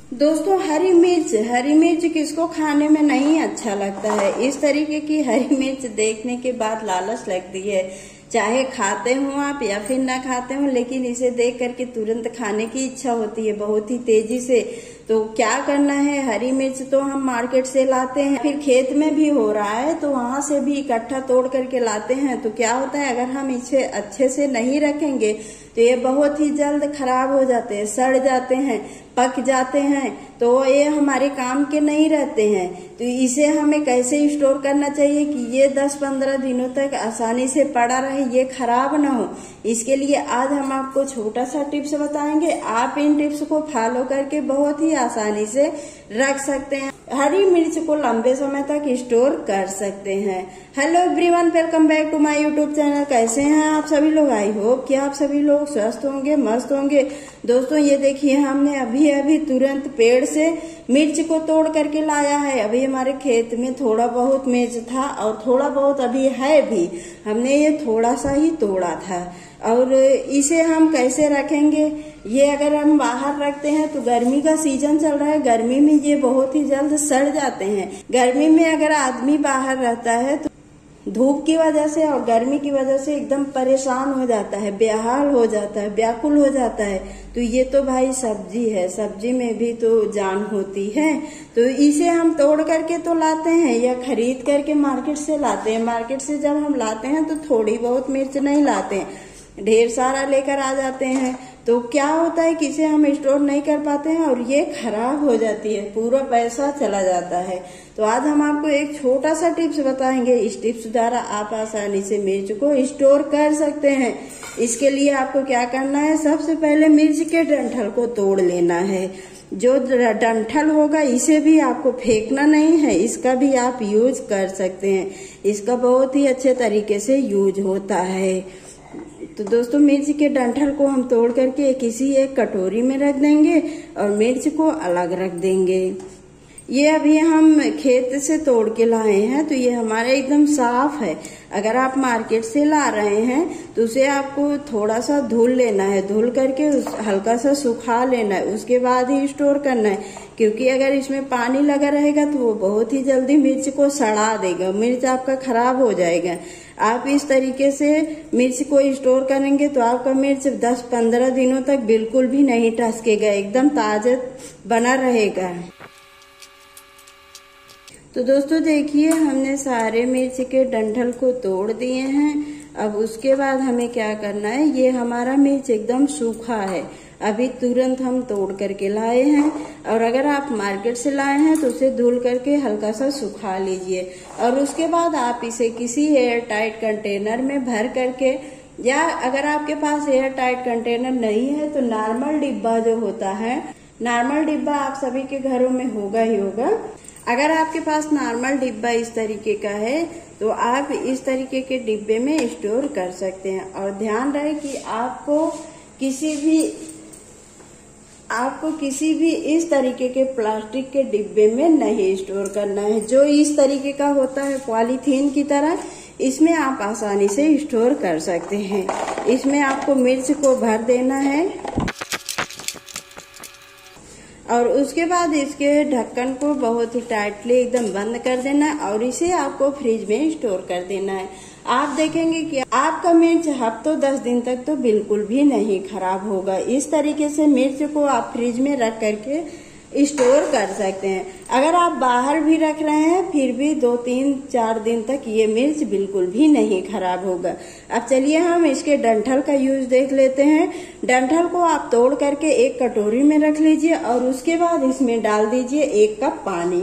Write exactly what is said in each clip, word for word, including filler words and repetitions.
दोस्तों हरी मिर्च हरी मिर्च किसको खाने में नहीं अच्छा लगता है। इस तरीके की हरी मिर्च देखने के बाद लालच लगती है, चाहे खाते हो आप या फिर ना खाते हो, लेकिन इसे देख करके तुरंत खाने की इच्छा होती है बहुत ही तेजी से। तो क्या करना है, हरी मिर्च तो हम मार्केट से लाते हैं, फिर खेत में भी हो रहा है तो वहां से भी इकट्ठा तोड़ करके लाते हैं। तो क्या होता है, अगर हम इसे अच्छे से नहीं रखेंगे तो ये बहुत ही जल्द खराब हो जाते हैं, सड़ जाते हैं, पक जाते हैं, तो ये हमारे काम के नहीं रहते हैं। तो इसे हमें कैसे स्टोर करना चाहिए कि ये दस पंद्रह दिनों तक आसानी से पड़ा रहे, ये खराब ना हो। इसके लिए आज हम आपको छोटा सा टिप्स बताएंगे। आप इन टिप्स को फॉलो करके बहुत ही आसानी से रख सकते हैं, हरी मिर्च को लंबे समय तक स्टोर कर सकते हैं। Hello everyone, welcome back to my YouTube channel. कैसे हैं आप सभी लोग? आई होप कि आप सभी लोग स्वस्थ होंगे, मस्त होंगे। दोस्तों ये देखिए, हमने अभी अभी तुरंत पेड़ से मिर्च को तोड़ करके लाया है। अभी हमारे खेत में थोड़ा बहुत मिर्च था और थोड़ा बहुत अभी है भी, हमने ये थोड़ा सा ही तोड़ा था। और इसे हम कैसे रखेंगे, ये अगर हम बाहर रखते हैं तो गर्मी का सीजन चल रहा है, गर्मी में ये बहुत ही जल्द सड़ जाते हैं। गर्मी में अगर आदमी बाहर रहता है तो धूप की वजह से और गर्मी की वजह से एकदम परेशान हो जाता है, बेहाल हो जाता है, व्याकुल हो जाता है। तो ये तो भाई सब्जी है, सब्जी में भी तो जान होती है। तो इसे हम तोड़ करके तो लाते हैं या खरीद करके मार्केट से लाते हैं। मार्केट से जब हम लाते हैं तो थोड़ी बहुत मिर्च नहीं लाते हैं, ढेर सारा लेकर आ जाते हैं। तो क्या होता है कि इसे हम स्टोर नहीं कर पाते हैं और ये खराब हो जाती है, पूरा पैसा चला जाता है। तो आज हम आपको एक छोटा सा टिप्स बताएंगे। इस टिप्स द्वारा आप आसानी से मिर्च को स्टोर कर सकते हैं। इसके लिए आपको क्या करना है, सबसे पहले मिर्च के डंठल को तोड़ लेना है। जो डंठल होगा इसे भी आपको फेंकना नहीं है, इसका भी आप यूज कर सकते हैं। इसका बहुत ही अच्छे तरीके से यूज होता है। तो दोस्तों मिर्च के डंठल को हम तोड़ करके किसी एक कटोरी में रख देंगे और मिर्च को अलग रख देंगे। ये अभी हम खेत से तोड़ के लाए हैं तो ये हमारा एकदम साफ है। अगर आप मार्केट से ला रहे हैं तो उसे आपको थोड़ा सा धुल लेना है, धुल करके उस हल्का सा सुखा लेना है, उसके बाद ही स्टोर करना है। क्योंकि अगर इसमें पानी लगा रहेगा तो वो बहुत ही जल्दी मिर्च को सड़ा देगा, मिर्च आपका खराब हो जाएगा। आप इस तरीके से मिर्च को स्टोर करेंगे तो आपका मिर्च दस पंद्रह दिनों तक बिल्कुल भी नहीं टसकेगा, एकदम ताजा बना रहेगा। तो दोस्तों देखिए, हमने सारे मिर्च के डंठल को तोड़ दिए हैं। अब उसके बाद हमें क्या करना है, ये हमारा मिर्च एकदम सूखा है, अभी तुरंत हम तोड़ करके लाए हैं। और अगर आप मार्केट से लाए हैं तो उसे धुल करके हल्का सा सुखा लीजिए और उसके बाद आप इसे किसी एयर टाइट कंटेनर में भर करके, या अगर आपके पास एयर टाइट कंटेनर नहीं है तो नॉर्मल डिब्बा जो होता है, नॉर्मल डिब्बा आप सभी के घरों में होगा ही होगा। अगर आपके पास नॉर्मल डिब्बा इस तरीके का है तो आप इस तरीके के डिब्बे में स्टोर कर सकते हैं। और ध्यान रहे कि आपको किसी भी आपको किसी भी इस तरीके के प्लास्टिक के डिब्बे में नहीं स्टोर करना है। जो इस तरीके का होता है पॉलीथीन की तरह, इसमें आप आसानी से स्टोर कर सकते हैं। इसमें आपको मिर्च को भर देना है और उसके बाद इसके ढक्कन को बहुत ही टाइटली एकदम बंद कर देना है और इसे आपको फ्रिज में स्टोर कर देना है। आप देखेंगे कि आपका मिर्च हफ्तों दस दिन तक तो बिल्कुल भी नहीं खराब होगा। इस तरीके से मिर्च को आप फ्रिज में रख करके स्टोर कर सकते हैं। अगर आप बाहर भी रख रहे हैं फिर भी दो तीन चार दिन तक ये मिर्च बिल्कुल भी नहीं खराब होगा। अब चलिए हम इसके डंठल का यूज देख लेते हैं। डंठल को आप तोड़ करके एक कटोरी में रख लीजिए और उसके बाद इसमें डाल दीजिए एक कप पानी।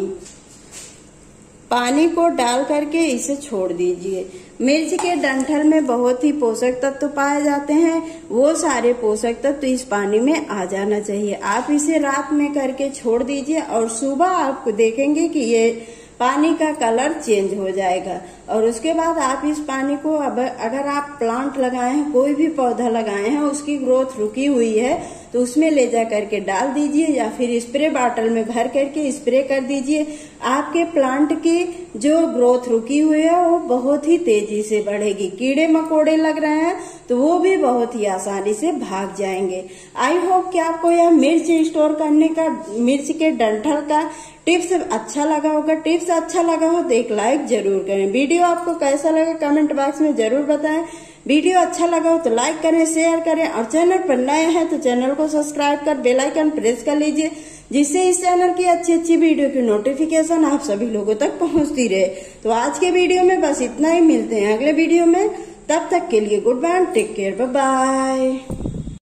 पानी को डाल करके इसे छोड़ दीजिए। मिर्च के डंठल में बहुत ही पोषक तत्व पाए जाते हैं, वो सारे पोषक तत्व इस पानी में आ जाना चाहिए। आप इसे रात में करके छोड़ दीजिए और सुबह आप देखेंगे कि ये पानी का कलर चेंज हो जाएगा। और उसके बाद आप इस पानी को, अब अगर आप प्लांट लगाए हैं, कोई भी पौधा लगाए हैं, उसकी ग्रोथ रुकी हुई है तो उसमें ले जा करके डाल दीजिए या फिर स्प्रे बॉटल में भर करके स्प्रे कर दीजिए। आपके प्लांट की जो ग्रोथ रुकी हुई है वो बहुत ही तेजी से बढ़ेगी। कीड़े मकोड़े लग रहे हैं तो वो भी बहुत ही आसानी से भाग जाएंगे। आई होप कि आपको यह मिर्च स्टोर करने का, मिर्च के डंठल का टिप्स अच्छा लगा होगा। टिप्स अच्छा लगा हो तो एक लाइक जरूर करें। वीडियो आपको कैसा लगा कमेंट बॉक्स में जरूर बताएं। वीडियो अच्छा लगा हो तो लाइक करें, शेयर करें और चैनल पर नए हैं तो चैनल को सब्सक्राइब कर बेल आइकन प्रेस कर लीजिए, जिससे इस चैनल की अच्छी अच्छी वीडियो की नोटिफिकेशन आप सभी लोगों तक पहुंचती रहे। तो आज के वीडियो में बस इतना ही, मिलते हैं अगले वीडियो में। तब तक के लिए goodbye, take care, bye bye.